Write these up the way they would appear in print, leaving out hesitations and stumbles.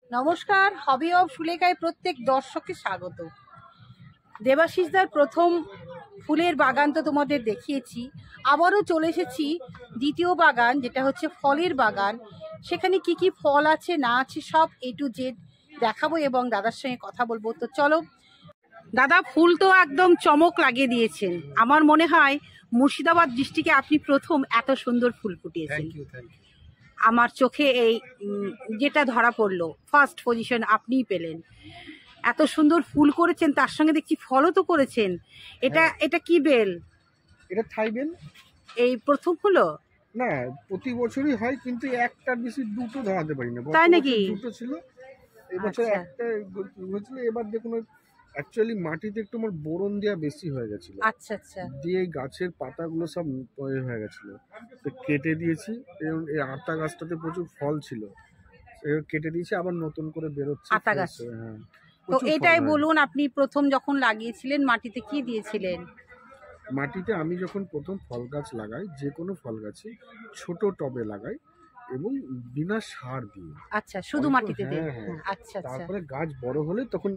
নমস্কার, hobby of সুলেখায় প্রত্যেক দর্শককে স্বাগত। দেবাশিসদার প্রথম ফুলের বাগান তো তোমাদের দেখিয়েছি, আবারও চলে এসেছি দ্বিতীয় বাগান, যেটা হচ্ছে ফলের বাগান। সেখানে কি কি ফল আছে না আছে সব A to Z দেখাবো এবং দাদার সঙ্গে কথা বলবো। তো চলো দাদা, ফুল তো একদম চমক লাগিয়ে দিয়েছেন। আমার মনে হয় মুর্শিদাবাদ ডিস্ট্রিক্টে আপনি প্রথম এত সুন্দর ফুল ফুটিয়েছেন। আমার চোখে এই যেটা ধরা পড়লো, ফার্স্ট পজিশন আপনিই পেলেন। এত সুন্দর ফুল করেছেন, তার সঙ্গে দেখছি ফলও তো করেছেন। এটা কি বেল? এটা থাই বেল। এই প্রথম হলো না, প্রতি বছরই হয়, কিন্তু একটার বেশি দুটো ধরাতে পারি না। তাই নাকি? দুটো ছিল, এবছর একটা হয়েছিল। এবার দেখুন, অ্যাকচুয়ালি মাটিতে একটু আমার বোরন দেওয়া বেশি হয়ে গেছিল। আচ্ছা আচ্ছা। দিয়ে গাছের পাতাগুলো সব হয়ে গেছিল, তো কেটে দিয়েছি। এবং এই আতা গাছটাতে প্রচুর ফল ছিল, কেটে দিয়েছি, আবার নতুন করে বেরোচ্ছে আতা গাছ। হ্যাঁ। তো এটাই বলুন, আপনি প্রথম যখন লাগিয়েছিলেন মাটিতে কি দিয়েছিলেন? মাটিতে আমি যখন প্রথম ফল গাছ লাগাই, যে কোনো ফল গাছে ছোট টবে লাগাই এবং বিনা সার দিয়ে। আচ্ছা, শুধু মাটিতে দেন? হ্যাঁ। আচ্ছা আচ্ছা। তারপরে গাছ বড় হলে তখন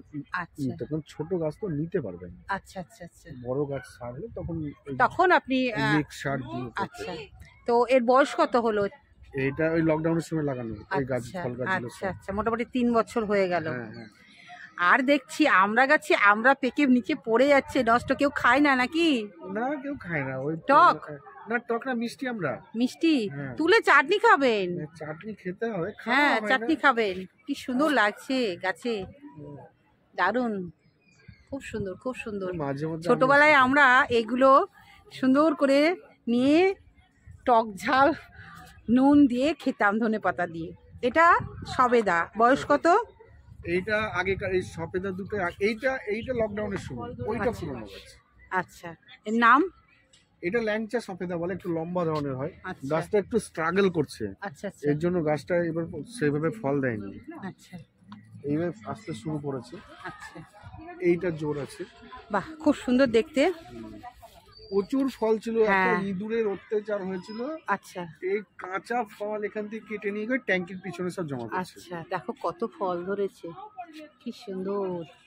ছোট গাছ তো নিতে পারবে না। আচ্ছা আচ্ছা আচ্ছা। বড় গাছ সার হলে তখন আপনি মিক্স সার দিয়ে। আচ্ছা, তো এর বয়স কত হলো? এটা ওই লকডাউনের সময় লাগানো এই গাছ, ফল গাছ। আচ্ছা আচ্ছা, মোটামুটি 3 বছর হয়ে গেল। হ্যাঁ। আর দেখছি আমরা গাছে আমরা পেকে নিচে পড়ে যাচ্ছে, নষ্ট। কেউ খায় না নাকি? না, কেউ খায় না। ওই টক না, টক না, মিষ্টি। আমরা মিষ্টি তুলে চাটনি খাবেন। চাটনি খেতে হবে। হ্যাঁ, চাটনি খাবেন। কি সুন্দর লাগছে গাছে, দারুণ, খুব সুন্দর খুব সুন্দর। ছোটবেলায় আমরা এগুলো সুন্দর করে নিয়ে টক ঝাল নুন দিয়ে খেতাম, ধনেপাতা দিয়ে। এটা সবেদা। বয়স কত? এইটা আগেকার, এই সফেদা দুটো। এইটা লকডাউনের সময়, ওইটা পুরনো গাছ। আচ্ছা, এর নাম? এটা ল্যাংচা সফেদা বলে, একটু লম্বা ধরনের হয়। গাছটা একটু স্ট্রাগল করছে। আচ্ছা আচ্ছা। এর জন্য গাছটা এবার সেভাবে ফল দেয়নি। আচ্ছা, এইভাবে আসতে শুরু করেছে। আচ্ছা, এইটা জোর আছে। বাহ, খুব সুন্দর দেখতে। প্রচুর ফল ছিল, একটা ইঁদুরের অত্যাচার হয়েছিল। আচ্ছা, এই কাঁচা ফল এখান থেকে কেটে নিয়ে গিয়ে ট্যাঙ্কির পিছনে সব জমা করছে। আচ্ছা, দেখো কত ফল ধরেছে, কি সুন্দর,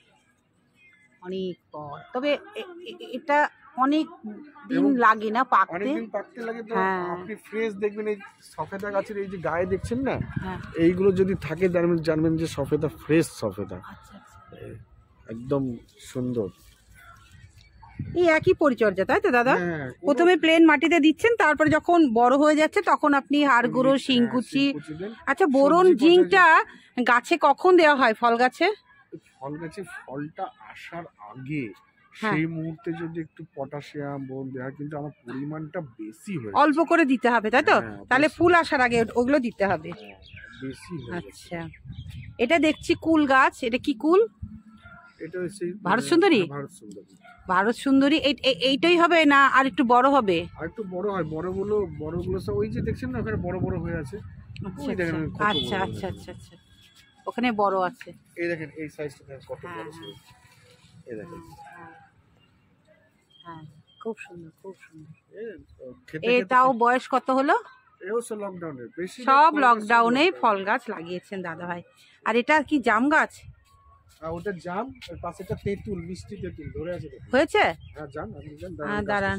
অনেক ফল। তবে এটা অনেক দিন লাগে না পাকতে? অনেকদিন পাকতে লাগে। তো আপনি ফ্রেশ দেখবেন, এই সফেদা গাছের এই যে গায়ে দেখছেন না, হ্যাঁ, এইগুলো যদি থাকে জানবেন যে সফেদা, ফ্রেশ সফেদা। আচ্ছা আচ্ছা, একদম সুন্দর। এই একই পরিচর্যা, তাই তো দাদা? প্রথমে প্লেন মাটিতে দিচ্ছেন, তারপরে যখন বড় হয়ে যাচ্ছে তখন আপনি হাড় গুঁড়ো, শিংকুচি। আচ্ছা, বোরন জিঙ্কটা গাছে কখন দেওয়া হয়? ফল গাছে? ফল গাছে ফলটা আসার আগে, সেই মুহূর্তে যদি একটু পটাশিয়াম, বোরন দেওয়া, কিন্তু আমার পরিমাণটা বেশি হয়, অল্প করে দিতে হবে, তাই তো? তাহলে ফুল আসার আগে ওগুলো দিতে হবে। বেশি। আচ্ছা, এটা দেখছি কুল গাছ। এটা কি কুল? এটা হচ্ছে ভারত সুন্দরী। ভারত সুন্দরী। এইটাই হবে না আর একটু বড় হবে? আর একটু বড় হয়। বড়গুলো সব ওই যে দেখছেন না, ওখানে বড় বড় হয়ে আছে। আচ্ছা আচ্ছা আচ্ছা আচ্ছা, ওখানে বড় আছে। এই দেখেন, এই সাইজটা কত বড় আছে। এই দেখেন, হ্যাঁ, খুব সুন্দর খুব সুন্দর। এটাও বয়স কত হলো? সব লকডাউনে ফল গাছ লাগিয়েছেন দাদা ভাই। আর এটা কি জাম গাছ? ওটা জাম, আর পাশেটা তেঁতুল, মিষ্টি তেঁতুল ধরে আছে। হয়েছে? হ্যাঁ, জাম। দাঁড়ান,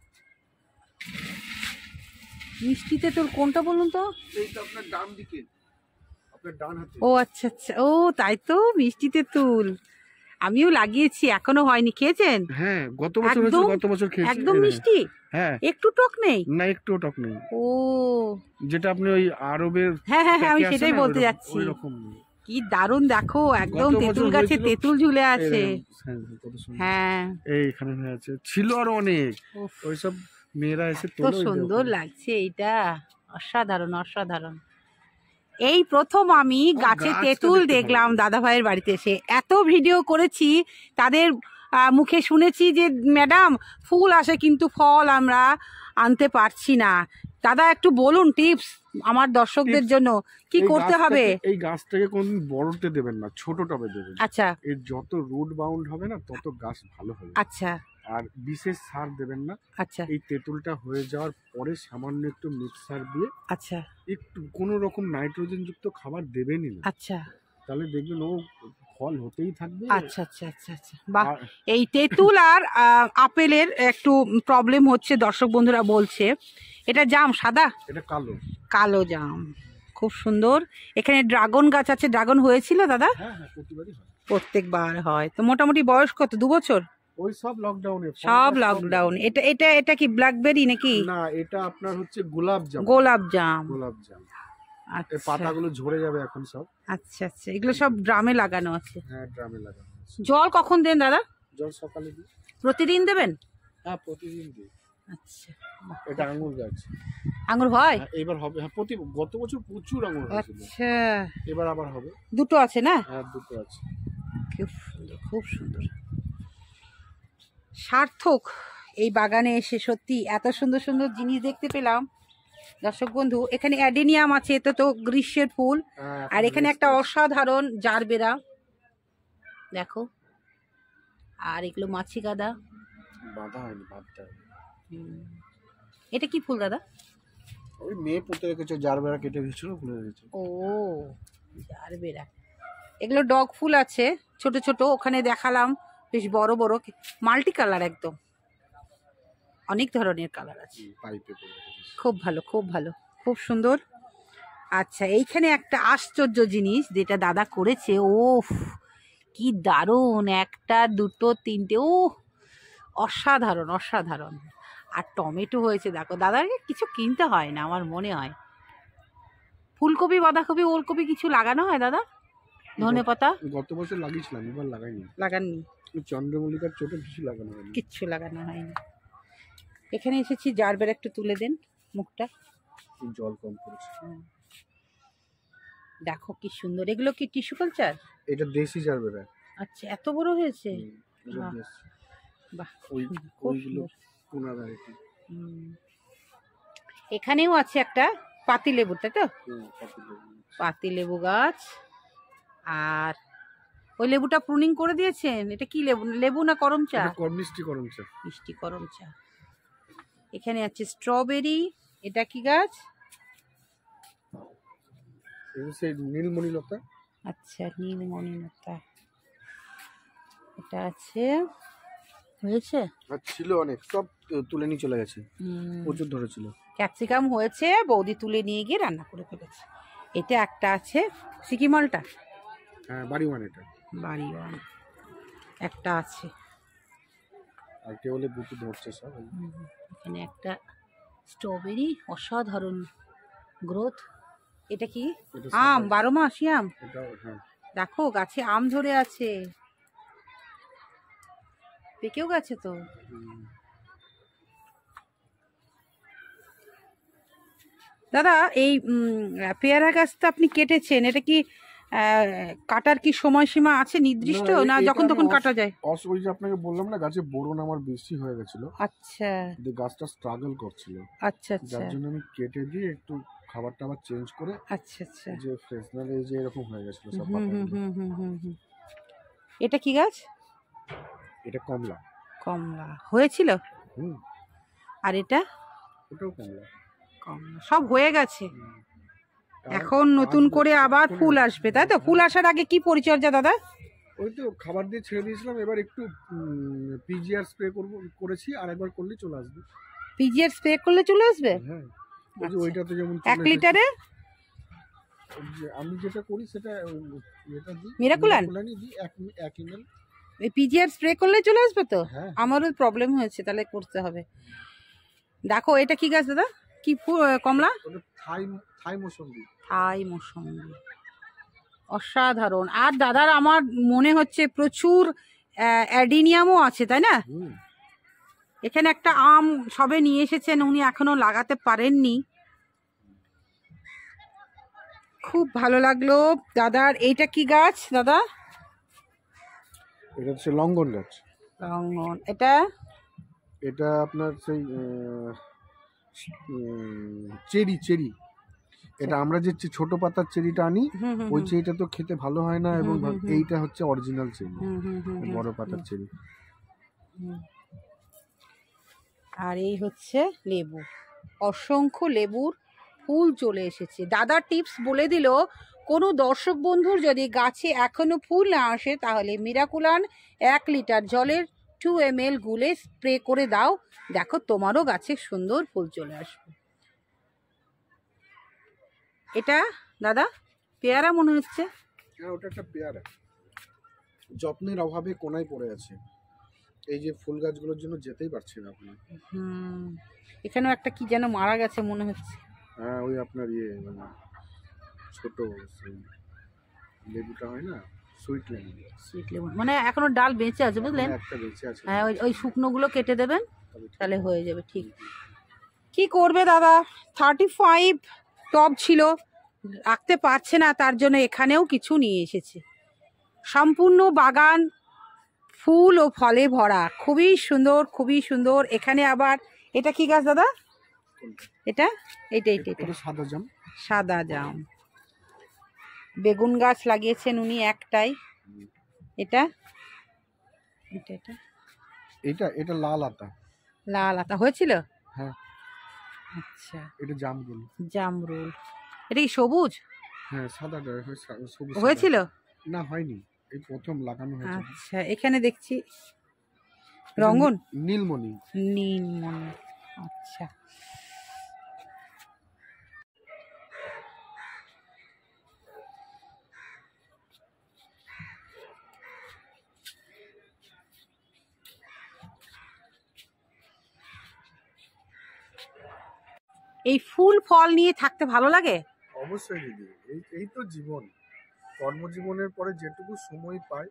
মিষ্টি তেঁতুল কোনটা বলুন তো? এইটা আপনার ডান দিকে, আপনার ডান হাতে। ও আচ্ছা আচ্ছা, ও তাই তো, মিষ্টি তেঁতুল আমিও লাগিয়েছি, এখনো হয়নি। খেয়েছেন? হ্যাঁ, গত বছর খেয়েছি। একদম মিষ্টি? হ্যাঁ, একটু টক নেই? না, একটু টক নেই। ও, যেটা আপনি ওই আরবের। হ্যাঁ হ্যাঁ হ্যাঁ, আমি সেটাই বলতে যাচ্ছি। কি দারুণ, দেখো একদম তেঁতুল গাছে তেঁতুল ঝুলে আছে। হ্যাঁ, এইখানে হয়ে আছে, ছিল আরো অনেক। ওইসব মেয়েরা এসে তোলে। সুন্দর লাগছে এইটা, অসাধারণ অসাধারণ। এই প্রথম আমি গাছে তেঁতুল দেখলাম দাদা ভাইয়ের বাড়িতে এসে। এত ভিডিও করেছি, তাদের মুখে শুনেছি যে ম্যাডাম ফুল আসে কিন্তু ফল আমরা আনতে পারছি না। দাদা, একটু বলুন টিপস আমার দর্শকদের জন্য, কি করতে হবে? এই গাছটাকে কোনদিন বড়তে দেবেন না, ছোট টবে দেবেন। আচ্ছা, এর যত রুট বাউন্ড হবে না, তত গাছ ভালো হবে। আচ্ছা, আর বিশেষ সার দেবেন না। আচ্ছা, এই তেঁতুলটা হয়ে যাওয়ার পরে সামান্য একটু মিক্সার দিয়ে, আচ্ছা, একটু কোনো রকম নাইট্রোজেন যুক্ত খাবার দেবেনই না। আচ্ছা, তাহলে দেখবেন ও ফল হতেই থাকবে। আচ্ছা আচ্ছা আচ্ছা আচ্ছা, বাহ। আর এই তেঁতুল আর আপেলের একটু প্রবলেম হচ্ছে, দর্শক বন্ধুরা বলছে। এটা জাম সাদা? এটা কালো। কালো জাম, খুব সুন্দর। এখানে ড্রাগন গাছ আছে, ড্রাগন হয়েছিল দাদা? হ্যাঁ হ্যাঁ, প্রতিবারই হয়। প্রত্যেকবার হয়। তো মোটামুটি বয়স কত, 2 বছর? ওই সব লকডাউনে, সব লকডাউন। এটা এটা এটা কি ব্ল্যাকবেরি নাকি? না, এটা আপনার হচ্ছে গোলাপ জাম। গোলাপ জাম। গোলাপ জাম। এই আচ্ছা পাতাগুলো ঝরে যাবে এখন সব। আচ্ছা আচ্ছা, এগুলো সব ড্রামে লাগানো আছে। হ্যাঁ, ড্রামে লাগানো আছে। জল কখন দেন দাদা? জল সকালে দিই। প্রতিদিন দেবেন? হ্যাঁ, প্রতিদিন দিই। আচ্ছা, এটা আঙুর গাছ। আঙুর হয়? হ্যাঁ, এবার হবে। হ্যাঁ, গত বছর প্রচুর আঙুর হয়েছিল। আচ্ছা, এবার আবার হবে। দুটো আছে না? হ্যাঁ, দুটো আছে। খুব সুন্দর, খুব সুন্দর। সার্থক এই বাগানে এসে, সত্যি এত সুন্দর সুন্দর জিনিস দেখতে পেলাম। দর্শক বন্ধু, এখানে অ্যাডেনিয়াম আছে, এটা তো গ্রীষ্মের ফুল। হ্যাঁ, আর এখানে একটা অসাধারণ জারবেরা দেখো। আর এগুলো মাছি গাদা। বাঁধা হয়নি, বাঁধতে হবে। এটা কি ফুল দাদা? ওই মেয়ে পুঁতে রেখেছে, জারবেরা কেটে দিয়েছিল, ভুলে গেছে। ও, জারবেরা। এগুলো ডগ ফুল আছে, ছোট ছোট। ওখানে দেখালাম বেশ বড় বড়, মাল্টি কালার একদম, অনেক ধরনের কালার আছে। পাইপে করে রেখেছে। খুব ভালো, খুব ভালো, খুব সুন্দর। আচ্ছা, এইখানে একটা আশ্চর্য জিনিস যেটা দাদা করেছে, ও কি দারুণ! একটা দুটো তিনটে, ও অসাধারণ অসাধারণ। আর টমেটো হয়েছে দেখো, দাদাকে কিছু কিনতে হয় না আমার মনে হয়। ফুলকপি, বাঁধাকপি, ওলকপি কিছু লাগানো হয় দাদা? ধনেপাতা গত বছর লাগিয়েছিলাম, এবার লাগাইনি। লাগাননি? চন্দ্রমল্লিকার ছোট কিছু লাগানো হয়নি। কিচ্ছু লাগানো হয়নি। এখানে এসেছি, জারবেরা একটু তুলে দেন মুখটা। জল কম পড়েছে। দেখো কি সুন্দর। এগুলো কি টিস্যু কালচার? এটা দেশি জারবেরা। আচ্ছা, এত বড় হয়েছে। এটা বাহ। দেশি। বাহ, খুব ওইগুলো সুন্দর। কোনা ভ্যারাইটি। এখানেও আছে একটা পাতি লেবু, তাই তো? পাতি লেবু গাছ। আর ওই লেবুটা প্রুনিং করে দিয়েছেন। এটা কি লেবু, লেবু না করম চা? মিষ্টি করম চা। মিষ্টি করম চা। এখানে আছে স্ট্রবেরি। এটা কি গাছ? সেই নীলমণি লতা। আচ্ছা, নীলমণি লতা। এটা আছে, হয়েছে? আর ছিল অনেক, সব তুলে নিয়ে চলে গেছে। প্রচুর ধরেছিল। ক্যাপসিকাম হয়েছে, বৌদি তুলে নিয়ে গিয়ে রান্না করে ফেলেছে। এটা একটা আছে সিকিমলটা। হ্যাঁ, বাড়িওয়ান। এটা বাড়িওয়ান একটা আছে। আর কেবলে গুটি ধরছে সব। এখানে একটা স্ট্রবেরি, অসাধারণ গ্রোথ। এটা কি? আম, 12 মাসি আম। হ্যাঁ, দেখো গাছে আম ধরে আছে, পেকেও গেছে তো। দাদা, এই পেয়ারা গাছটা আপনি কেটেছেন, এটা কি কাটার কি সময়সীমা আছে নির্দিষ্ট, না যখন তখন কাটা যায়? ওই যে আপনাকে বললাম না, গাছে বোরন আমার বেশি হয়ে গেছিল। আচ্ছা, গাছটা স্ট্রাগল করছিল। আচ্ছা আচ্ছা, যার জন্য আমি কেটে দিয়ে একটু খাবার টাবার চেঞ্জ করে, আচ্ছা আচ্ছা, যে ফ্রেশনার এই যে এরকম হয়ে গেছিল সব হুম হুম পাতাগুলো। হুম হুম হুম। এটা কি গাছ? এটা কমলা। কমলা হয়েছিল। আর এটা? ওটাও কমলা। কমলা সব হয়ে গেছে। এখন নতুন করে আবার ফুল আসবে, তাই তো? ফুল আসার আগে কি পরিচর্যা দাদা? ওই তো খাবার দিয়ে ছেড়ে দিয়েছিলাম, এবার একটু পিজিআর স্প্রে করেছি, আর একবার করলে চলে আসবে। পিজিআর স্প্রে করলে চলে আসবে? হ্যাঁ, ওই যে ওইটাতে যেমন 1 লিটারে আমি যেটা করি সেটা এটা দিই, মিরাকুলান দিই 1 ml। এই পিজিআর স্প্রে করলে চলে আসবে তো? হ্যাঁ, আমারও প্রবলেম হয়েছে, তাহলে করতে হবে। দেখো, এটা কি গাছ দাদা? কি কমলা? ওটা থাই মৌসুমী। থাই মৌসুমী, অসাধারণ। আর দাদার আমার মনে হচ্ছে প্রচুর অ্যাডিনিয়ামও আছে, তাই না? এখানে একটা আম সবে নিয়ে এসেছেন, উনি এখনো লাগাতে পারেননি। খুব ভালো লাগলো দাদার। এইটা কি গাছ দাদা? এটা হচ্ছে লঙ্ঘন গাছ। লঙ্ঘন। এটা? এটা আপনার সেই চেরি। এটা আমরা যে ছোট পাতার চেরিটা আনি, ওই চেরিটা তো খেতে ভালো হয় না, এবং এইটা হচ্ছে অরিজিনাল চেরি, বড় পাতার চেরি। আর এই হচ্ছে লেবু, অসংখ্য লেবুর ফুল চলে এসেছে। দাদা টিপস বলে দিল কোনো দর্শক বন্ধুর যদি গাছে এখনো ফুল না আসে তাহলে মিরাকুলান 1 লিটার জলের 2 ml গুলে স্প্রে করে দাও, দেখো তোমারও গাছে সুন্দর ফুল চলে আসবে। এটা দাদা পেয়ারা মনে হচ্ছে। হ্যাঁ, ওটা একটা পেয়ারা, যত্নের অভাবে কোনায় পড়ে আছে। এই যে ফুল গাছগুলোর জন্য যেতেই পারছি না আপনি। এখানেও একটা কি যেন মারা গেছে মনে হচ্ছে। হ্যাঁ, ওই আপনার মানে ছোট সেই লেবুটা হয় না, সুইট লেমন, মানে এখনো ডাল বেঁচে আছে বুঝলেন। একটা বেঁচে আছে। হ্যাঁ, ওই শুকনোগুলো কেটে দেবেন, তাহলে হয়ে যাবে। ঠিক কি করবে দাদা, 35 টব ছিল, রাখতে পারছে না, তার জন্য এখানেও কিছু নিয়ে এসেছে। সম্পূর্ণ বাগান ফুল ও ফলে ভরা, খুবই সুন্দর খুবই সুন্দর। এখানে আবার এটা কি গাছ দাদা? এটা সাদা জাম। সাদা জাম। বেগুন গাছ লাগিয়েছেন উনি একটাই। এটা এটা এটা এটা এটা লাল আতা। লাল আতা হয়েছিল। হ্যাঁ, আচ্ছা, এটা জামরুল। জামরুল। এটা কি সবুজ? হ্যাঁ, সাদাটা সবুজ হয়েছিল না, হয়নি, এই প্রথম লাগানো হয়েছে। আচ্ছা, এখানে দেখছি রঙন নীলমণি। নীলমণি, আচ্ছা। এই ফুল ফল নিয়ে থাকতে ভালো লাগে? অবশ্যই দিদি, এই তো জীবন। কর্মজীবনের পরে যেটুকু সময় পাই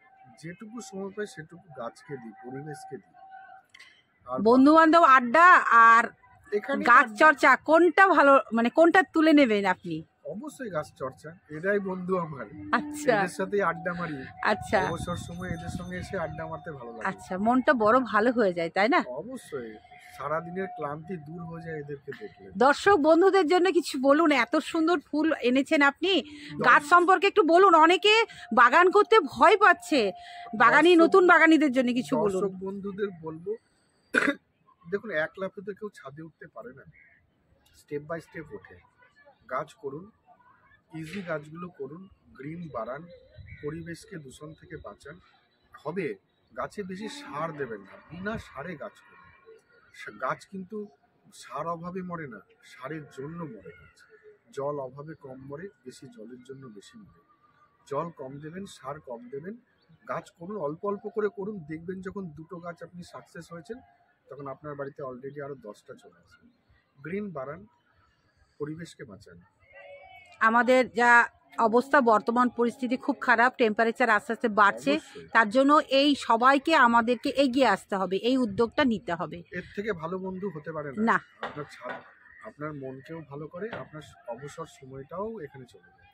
সেটুকু গাছকে দিই, পরিবেশকে দিই। বন্ধু বান্ধব আড্ডা আর গাছ চর্চা কোনটা ভালো, মানে কোনটা তুলে নেবেন আপনি? অবশ্যই গাছ চর্চা, এরাই বন্ধু আমার। আচ্ছা, এদের সাথে আড্ডা মারি। আচ্ছা, অবসর সময় এদের সঙ্গে এসে আড্ডা মারতে ভালো লাগে। আচ্ছা, মনটা বড় ভালো হয়ে যায়, তাই না? অবশ্যই, সারাদিনের ক্লান্তি দূর হয়ে যায় এদেরকে দেখলে। দর্শক বন্ধুদের জন্য কিছু বলুন, এত সুন্দর ফুল এনেছেন আপনি, গাছ সম্পর্কে একটু বলুন। অনেকে বাগান করতে ভয় পাচ্ছে, বাগানি নতুন বাগানিদের জন্য কিছু বলুন। দর্শক বন্ধুদের বলবো, দেখুন, এক লাফে তো কেউ ছাদে উঠতে পারে না, স্টেপ বাই স্টেপ ওঠে। গাছ করুন, ইজি গাছগুলো করুন, গ্রিন বাড়ান, পরিবেশকে দূষণ থেকে বাঁচান। হবে, গাছে বেশি সার দেবেন না, বিনা সারে গাছ করুন। গাছ কিন্তু সার অভাবে মরে না, সারের জন্য মরে গাছ। জল অভাবে কম মরে, বেশি জলের জন্য বেশি মরে। জল কম দেবেন, সার কম দেবেন, গাছ করুন, অল্প অল্প করে করুন। দেখবেন যখন 2টো গাছ আপনি সাকসেস হয়েছেন, তখন আপনার বাড়িতে অলরেডি আরো 10টা চলে আসবে। গ্রিন বাড়ান, পরিবেশকে বাঁচান। আমাদের যা অবস্থা, বর্তমান পরিস্থিতি খুব খারাপ, টেম্পারেচার আস্তে আস্তে বাড়ছে, তার জন্য এই সবাইকে আমাদেরকে এগিয়ে আসতে হবে, এই উদ্যোগটা নিতে হবে। এর থেকে ভালো বন্ধু হতে পারে না। আপনার মনকেও ভালো করে, আপনার অবসর সময়টাও এখানে চলে যায়।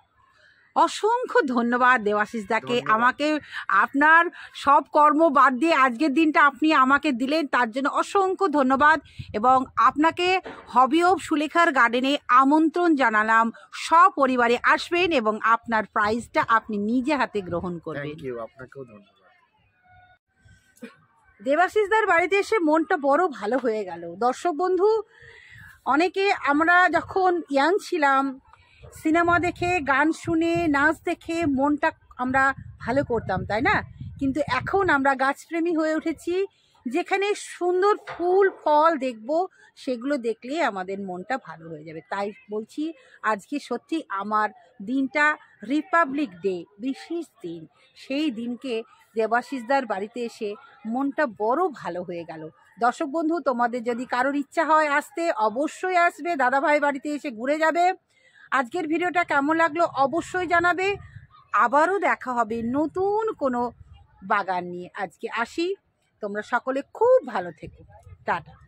অসংখ্য ধন্যবাদ দেবাশিস দাকে, আমাকে আপনার সব কর্ম বাদ দিয়ে আজকের দিনটা আপনি আমাকে দিলেন, তার জন্য অসংখ্য ধন্যবাদ। এবং আপনাকে হবি অফ সুলেখার গার্ডেনে আমন্ত্রণ জানালাম, সপরিবারে আসবেন এবং আপনার প্রাইজটা আপনি নিজে হাতে গ্রহণ করবেন। আপনাকেও ধন্যবাদ। দেবাশিস দার বাড়িতে এসে মনটা বড় ভালো হয়ে গেল। দর্শক বন্ধু, অনেকে আমরা যখন ইয়াং ছিলাম, সিনেমা দেখে, গান শুনে, নাচ দেখে মনটা আমরা ভালো করতাম, তাই না? কিন্তু এখন আমরা গাছপ্রেমী হয়ে উঠেছি, যেখানে সুন্দর ফুল ফল দেখব, সেগুলো দেখলে আমাদের মনটা ভালো হয়ে যাবে। তাই বলছি, আজকে সত্যি আমার দিনটা রিপাবলিক ডে, বিশেষ দিন। সেই দিনকে দেবাশিসদার বাড়িতে এসে মনটা বড় ভালো হয়ে গেল। দর্শক বন্ধু, তোমাদের যদি কারোর ইচ্ছা হয় আসতে, অবশ্যই আসবে, দাদাভাই বাড়িতে এসে ঘুরে যাবে। আজকের ভিডিওটা কেমন লাগলো অবশ্যই জানাবে। আবারও দেখা হবে নতুন কোনো বাগান নিয়ে। আজকে আসি, তোমরা সকলে খুব ভালো থেকো, টাটা।